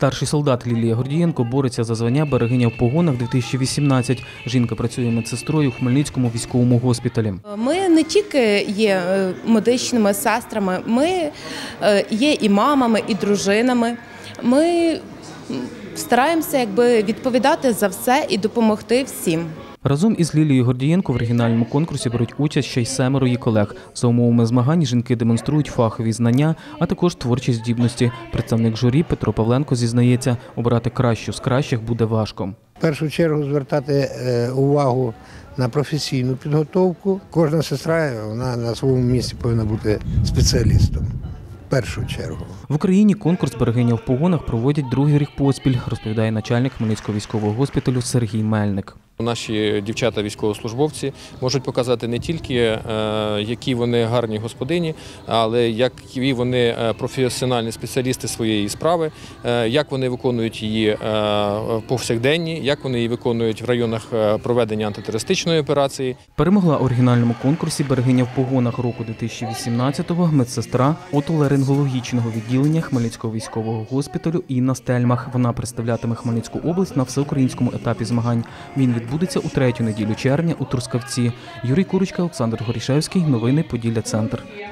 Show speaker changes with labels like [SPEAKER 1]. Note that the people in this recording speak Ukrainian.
[SPEAKER 1] Старший солдат Лілія Гордієнко бореться за звання берегиня в погонах 2018. Жінка працює медсестрою у Хмельницькому військовому госпіталі.
[SPEAKER 2] Ми не тільки є медичними сестрами, ми є і мамами, і дружинами. Ми стараємося відповідати за все і допомогти всім.
[SPEAKER 1] Разом із Лілією Гордієнко в оригінальному конкурсі беруть участь ще й 7 її колег. За умовами змагань жінки демонструють фахові знання, а також творчі здібності. Представник журі Петро Павленко зізнається, обрати кращу з кращих буде важко.
[SPEAKER 3] В першу чергу звертати увагу на професійну підготовку. Кожна сестра, вона на своєму місці повинна бути спеціалістом. В першу чергу.
[SPEAKER 1] В Україні конкурс «Берегиня в погонах» проводять другий рік поспіль, розповідає начальник Хмельницького військового госпіталю Сергій Мельник.
[SPEAKER 4] Наші дівчата-військовослужбовці можуть показати не тільки, які вони гарні господині, але які вони професіональні спеціалісти своєї справи, як вони виконують її повсякденні, як вони її виконують в районах проведення антитерористичної операції.
[SPEAKER 1] Перемогла у оригінальному конкурсі «Берегиня в погонах» року 2018-го медсестра отоларингологічного відділення Хмельницького військового госпіталю Інна Стельмах. Вона представлятиме Хмельницьку область на всеукраїнському етапі змагань. Він відбудеться у 3-ю неділю червня у Трускавці. Юрій Курочка, Олександр Горішевський. Новини Поділля Центр.